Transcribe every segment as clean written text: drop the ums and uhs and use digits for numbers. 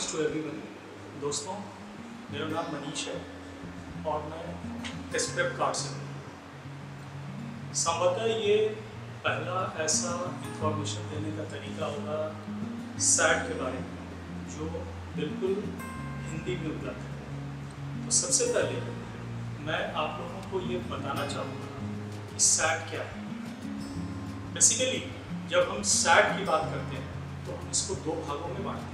Mornings to everyone. दोस्तों, मेरा नाम मनीष है और मैं स्प्रेप कार्ड से हूँ। संभवतः ये पहला ऐसा इंफॉर्मेशन देने का तरीका होगा सैट के बारे में जो बिल्कुल हिंदी में उपलब्ध है। तो सबसे पहले मैं आप लोगों को ये बताना चाहूँगा कि सैट क्या है। बेसिकली जब हम सैट की बात करते हैं तो हम इसको दो भागों में बांटते हैं।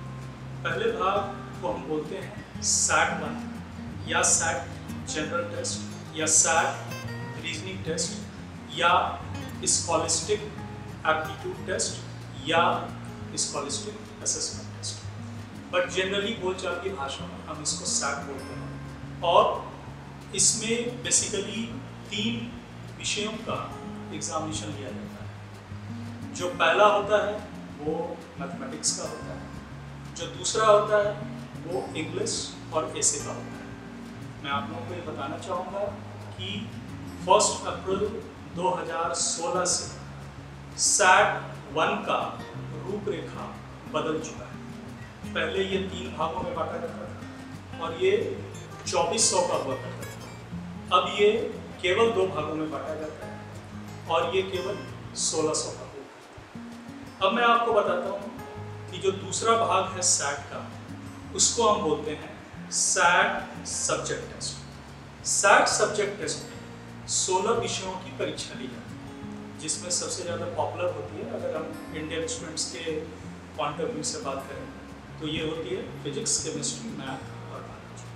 पहले भाग को हम बोलते हैं सैट 1 या सैट जनरल टेस्ट या सैट रीजनिंग टेस्ट या स्कॉलिस्टिक एप्टीट्यूड टेस्ट या scholastic assessment test, but generally बोलचाल की भाषा में हम इसको सैट बोलते हैं। और इसमें बेसिकली 3 विषयों का एग्जामिनेशन लिया जाता है। जो पहला होता है वो मैथमेटिक्स का होता है, जो दूसरा होता है वो इंग्लिश और एसे का होता है। मैं आप लोगों को ये बताना चाहूँगा कि 1 अप्रैल 2016 से सैट 1 का रूपरेखा बदल चुका है। पहले ये 3 भागों में बांटा जाता था और ये 2400 का हुआ करता था। अब ये केवल 2 भागों में बांटा जाता है और ये केवल 1600 का हुआ करता है। अब मैं आपको बताता हूँ कि जो दूसरा भाग है सैट का, उसको हम बोलते हैं SAT subject test. SAT subject test में 16 विषयों की परीक्षा ली जाती है, जिसमें सबसे ज़्यादा पॉपुलर होती है, अगर हम इंडियन स्टूडेंट्स के पॉइंट ऑफ व्यू से बात करें तो ये होती है फिजिक्स, केमिस्ट्री, मैथ और बायोलॉजी।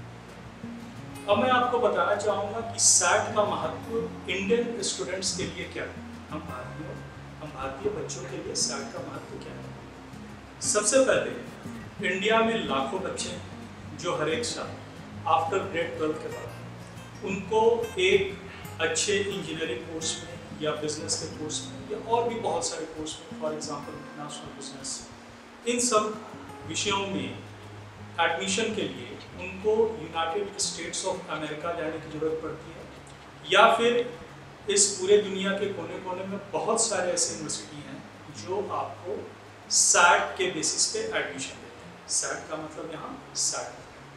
अब मैं आपको बताना चाहूँगा कि सैट का महत्व इंडियन स्टूडेंट्स के लिए क्या है। हम भारतीय बच्चों के लिए सैट का महत्व क्या है। सबसे पहले इंडिया में लाखों बच्चे हैं जो हर एक साल आफ्टर ग्रेड 12 के बाद उनको एक अच्छे इंजीनियरिंग कोर्स में या बिजनेस के कोर्स में या और भी बहुत सारे कोर्स में, फॉर एग्जांपल इंटरनेशनल बिजनेस, इन सब विषयों में एडमिशन के लिए उनको यूनाइटेड स्टेट्स ऑफ अमेरिका जाने की ज़रूरत पड़ती है, या फिर इस पूरे दुनिया के कोने कोने में बहुत सारे ऐसे यूनिवर्सिटी हैं जो आपको सैट के बेसिस पे एडमिशन देते हैं। सैट का मतलब यहाँ सैट,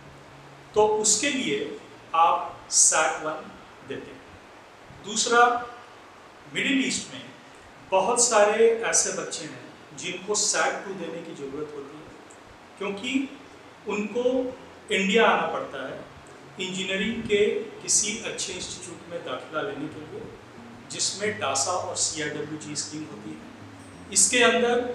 तो उसके लिए आप सैट 1 देते हैं। दूसरा, मिडिल ईस्ट में बहुत सारे ऐसे बच्चे हैं जिनको सैट 2 देने की ज़रूरत होती है, क्योंकि उनको इंडिया आना पड़ता है इंजीनियरिंग के किसी अच्छे इंस्टीट्यूट में दाखिला लेने के लिए, जिसमें डासा और CIWG स्कीम होती है। इसके अंदर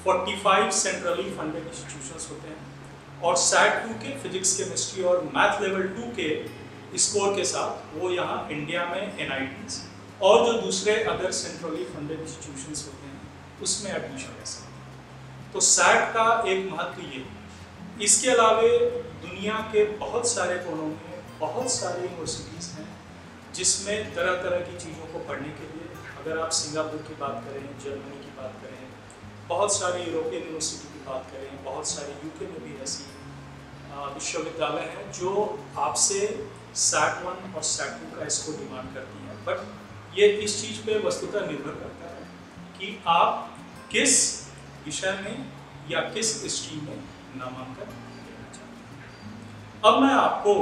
45 सेंट्रली फंडेड इंस्टीट्यूशंस होते हैं और सैट 2 के फिजिक्स, केमिस्ट्री और मैथ लेवल 2 के स्कोर के साथ वो यहाँ इंडिया में NITs और जो दूसरे अदर सेंट्रली फंडेड इंस्टीट्यूशंस होते हैं उसमें एडमिशन ले सकते हैं। तो सैट का एक महत्व ये। इसके अलावा दुनिया के बहुत सारे कोनों में बहुत सारी यूनिवर्सिटीज़ हैं जिसमें तरह तरह की चीज़ों को पढ़ने के लिए, अगर आप सिंगापुर की बात करें, जर्मनी की बात करें, बहुत सारी यूरोपियन यूनिवर्सिटी की बात करें, बहुत सारे UK में भी ऐसी विश्वविद्यालय हैं जो आपसे सैट 1 और सैट 2 का इसको डिमांड करती हैं। बट ये इस चीज़ पे वस्तुतः निर्भर करता है कि आप किस विषय में या किस स्ट्रीम में नामांकन लेना चाहते हैं। अब मैं आपको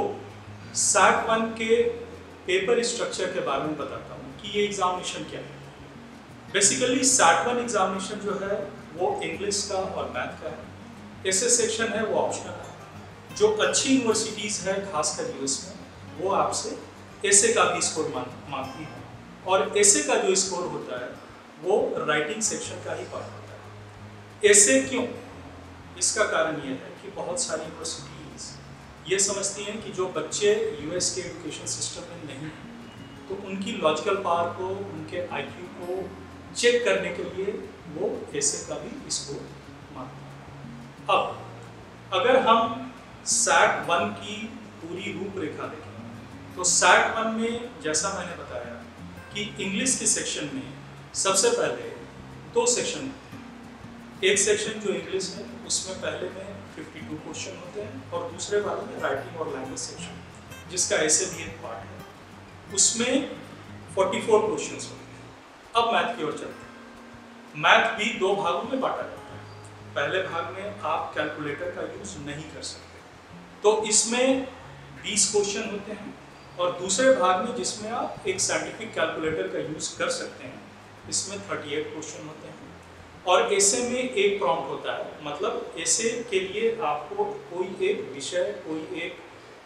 सैट 1 के पेपर स्ट्रक्चर के बारे में बताता हूँ कि ये एग्जामिनेशन क्या है। बेसिकली सैट 1 एग्जामिनेशन जो है वो इंग्लिश का और मैथ का है। एसे सेक्शन है वो ऑप्शनल है। जो अच्छी यूनिवर्सिटीज़ है खासकर US में, वो आपसे एसे का भी स्कोर मांगती है और एसे का जो स्कोर होता है वो राइटिंग सेक्शन का ही पार्ट होता है। एसे क्यों? इसका कारण ये है कि बहुत सारी यूनिवर्सिटीज़ ये समझती हैं कि जो बच्चे US के एजुकेशन सिस्टम में नहीं हैं तो उनकी लॉजिकल पावर को, उनके IQ को चेक करने के लिए वो एसे का भी स्कोर मांगते हैं। अब अगर हम सैट 1 की पूरी रूपरेखा देखें तो सैट 1 में जैसा मैंने बताया कि इंग्लिश के सेक्शन में सबसे पहले 2 सेक्शन होते हैं। एक सेक्शन जो इंग्लिश है उसमें पहले में 52 क्वेश्चन होते हैं और दूसरे वाले में राइटिंग और लैंग्वेज सेक्शन, जिसका ऐसे भी एक पार्ट है, उसमें 44 क्वेश्चन होते हैं। अब मैथ की ओर चलते हैं। मैथ भी 2 भागों में बांटा जाता है। पहले भाग में आप कैलकुलेटर का यूज़ नहीं कर सकते। तो इसमें 20 क्वेश्चन होते हैं और दूसरे भाग में जिसमें आप एक साइंटिफिक कैलकुलेटर का यूज़ कर सकते हैं, इसमें 38 क्वेश्चन होते हैं। और ऐसे में एक प्रॉम्प्ट होता है, मतलब ऐसे के लिए आपको कोई एक विषय, कोई एक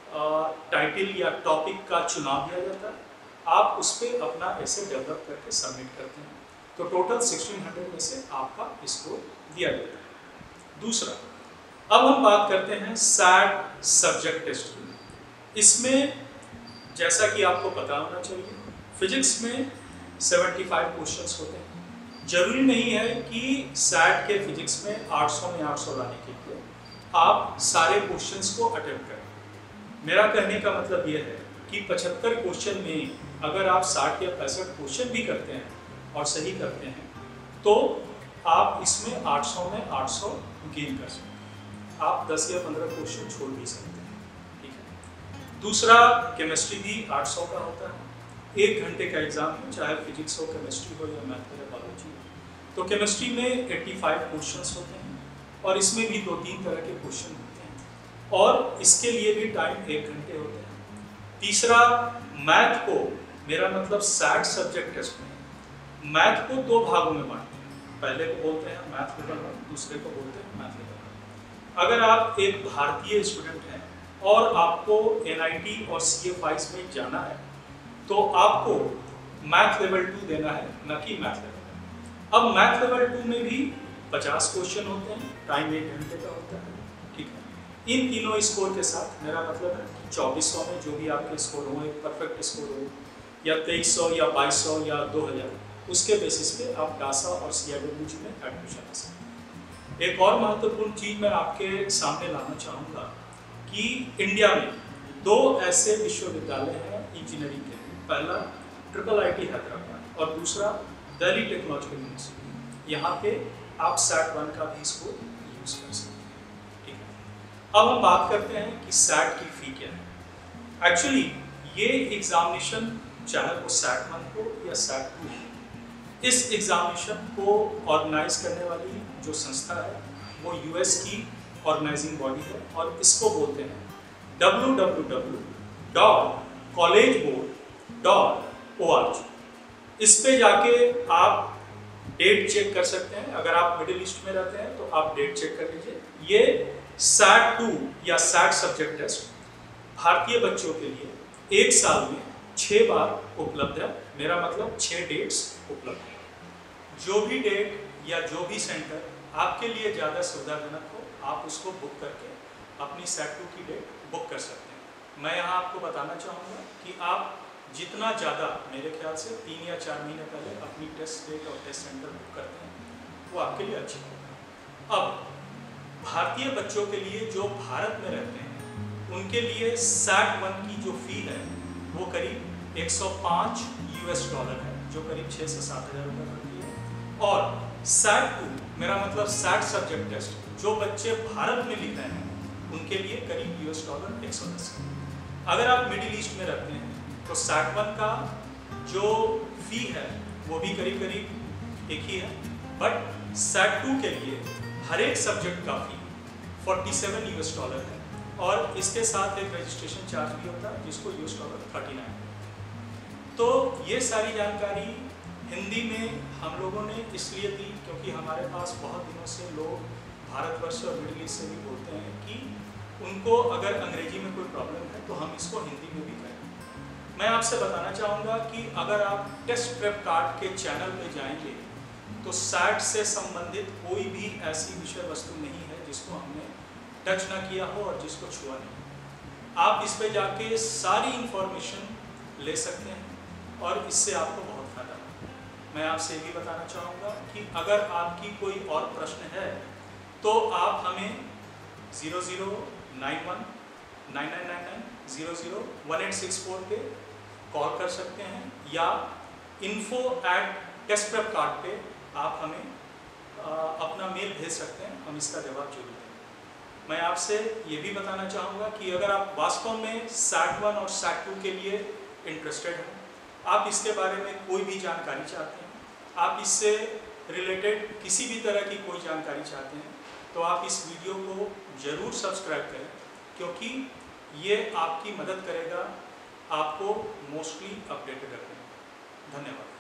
टाइटल या टॉपिक का चुनाव दिया जाता है, आप उस पर अपना ऐसे डेवलप करके सबमिट करते हैं। तो टोटल 1600 में से आपका स्कोर दिया जाता है। दूसरा, अब हम बात करते हैं सैट सब्जेक्ट टेस्ट की। इसमें जैसा कि आपको पता होना चाहिए, फिजिक्स में 75 क्वेश्चंस होते हैं। जरूरी नहीं है कि सैट के फिजिक्स में 800 में 800 लाने के लिए आप सारे क्वेश्चंस को अटेम्प्ट करें। मेरा कहने का मतलब यह है कि 75 क्वेश्चन में अगर आप 60 या 65 क्वेश्चन भी करते हैं और सही करते हैं, तो आप इसमें 800 में 800 गेन कर सकते हैं। आप 10 या 15 क्वेश्चन छोड़ भी सकते हैं, ठीक है। दूसरा, केमिस्ट्री भी 800 का होता है। 1 घंटे का एग्जाम है, चाहे फिजिक्स हो, केमिस्ट्री हो या मैथ या बायोलॉजी हो। तो केमिस्ट्री में 85 क्वेश्चंस होते हैं और इसमें भी 2-3 तरह के क्वेश्चन होते हैं और इसके लिए भी टाइम 1 घंटे होते हैं। तीसरा, मैथ को, मेरा मतलब सैट सब्जेक्ट टेस्ट में मैथ को 2 भागों में बांटते हैं। पहले को बोलते हैं मैथ लेवल 1, दूसरे को बोलते हैं मैथ लेवल 1। अगर आप एक भारतीय स्टूडेंट हैं और आपको NIT और CFIs में जाना है, तो आपको मैथ लेवल 2 देना है, न कि मैथ लेवल 1। अब मैथ लेवल 2 में भी 50 क्वेश्चन होते हैं, टाइम 1 घंटे का होता है, ठीक है। इन तीनों स्कोर के साथ मेरा मतलब है 2400 में जो भी आपके स्कोर हो, एक परफेक्ट स्कोर हो, या 2300 या 2200 या 2000, उसके बेसिस पे आप डासा और CIWG में एडमिशन ले सकते हैं। एक और महत्वपूर्ण चीज़ मैं आपके सामने लाना चाहूँगा कि इंडिया में 2 ऐसे विश्वविद्यालय हैं इंजीनियरिंग के लिए। पहला IIIT हैदराबाद और दूसरा दिल्ली टेक्नोलॉजिकल यूनिवर्सिटी। यहाँ पे आप सैट 1 का भी स्कोर यूज़ कर सकते हैं, ठीक है। अब हम बात करते हैं कि सैट की फ़ी क्या है। एक्चुअली ये एग्जामिनेशन, चाहे वो सैट 1 हो या सैट 2 हो, इस एग्जामिनेशन को ऑर्गेनाइज करने वाली जो संस्था है वो US की ऑर्गेनाइजिंग बॉडी है और इसको बोलते हैं www.collegeboard.org। इस पे जाके आप डेट चेक कर सकते हैं। अगर आप मिडिल ईस्ट में रहते हैं तो आप डेट चेक कर लीजिए। ये सैट 2 या सैट सब्जेक्ट टेस्ट भारतीय बच्चों के लिए 1 साल में 6 बार उपलब्ध है। मेरा मतलब 6 डेट्स उपलब्ध है। जो भी डेट या जो भी सेंटर आपके लिए ज़्यादा सुविधाजनक हो, आप उसको बुक करके अपनी सैट 2 की डेट बुक कर सकते हैं। मैं यहाँ आपको बताना चाहूँगा कि आप जितना ज़्यादा, मेरे ख्याल से 3 या 4 महीने पहले अपनी टेस्ट डेट और टेस्ट सेंटर बुक करते हैं, वो आपके लिए अच्छा होगा। अब भारतीय बच्चों के लिए जो भारत में रहते हैं, उनके लिए सैट 1 की जो फ़ी है वो करीब $105 है, जो करीब 6 से 7 हज़ार रुपये बनती है। और सैट 2, मेरा मतलब सैट सब्जेक्ट टेस्ट, जो बच्चे भारत में लिख रहे हैं उनके लिए करीब $110 है। अगर आप मिडिल ईस्ट में रहते हैं तो सैट 1 का जो फ़ी है वो भी करीब करीब एक ही है, बट सैट 2 के लिए हर एक सब्जेक्ट का फ़ी $47 है और इसके साथ एक रजिस्ट्रेशन चार्ज भी होता है जिसको $39 है। तो ये सारी जानकारी हिंदी में हम लोगों ने इसलिए दी क्योंकि हमारे पास बहुत दिनों से लोग भारतवर्ष और मिडिल ईस्ट से भी बोलते हैं कि उनको अगर अंग्रेजी में कोई प्रॉब्लम है तो हम इसको हिंदी में भी करें। मैं आपसे बताना चाहूँगा कि अगर आप टेस्ट प्रेप कार्ड के चैनल पे जाएंगे तो सैट से संबंधित कोई भी ऐसी विषय वस्तु नहीं है जिसको हमने टच ना किया हो और जिसको छुआ नहीं। आप इस पे जाके सारी इंफॉर्मेशन ले सकते हैं और इससे आपको बहुत फायदा होगा। मैं आपसे भी बताना चाहूँगा कि अगर आपकी कोई और प्रश्न है तो आप हमें 00919999001864 पे कॉल कर सकते हैं या info@testprepcard पे आप हमें अपना मेल भेज सकते हैं, हम इसका जवाब जरूर देंगे। मैं आपसे ये भी बताना चाहूँगा कि अगर आप वास्तव में सैट 1 और सैट 2 के लिए इंटरेस्टेड हैं, आप इसके बारे में कोई भी जानकारी चाहते हैं, आप इससे रिलेटेड किसी भी तरह की कोई जानकारी चाहते हैं तो आप इस वीडियो को ज़रूर सब्सक्राइब करें, क्योंकि ये आपकी मदद करेगा आपको मोस्टली अपडेटेड रखने में। धन्यवाद।